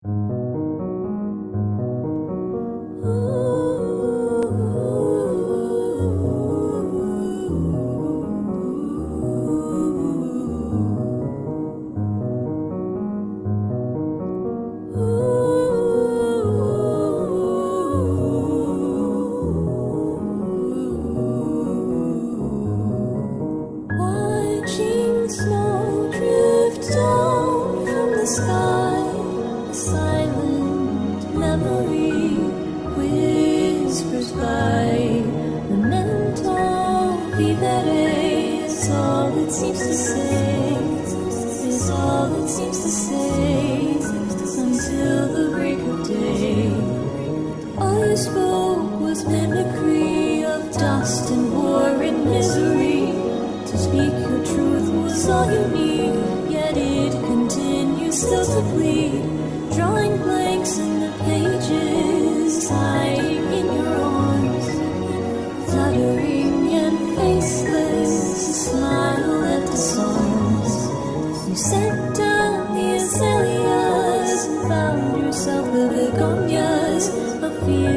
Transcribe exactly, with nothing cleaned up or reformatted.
Watching snow drift down from the sky, a silent memory whispers by. Memento vivere is all it seems to say, is all it seems to say, until the break of day. All you spoke was mimicry of dust and war and misery. To speak your truth was all you need, yet it continues still to bleed, drawing blanks in the pages, hiding in your arms, fluttering and faceless, a smile at the songs. You set down the azaleas and found yourself the begonias of fear.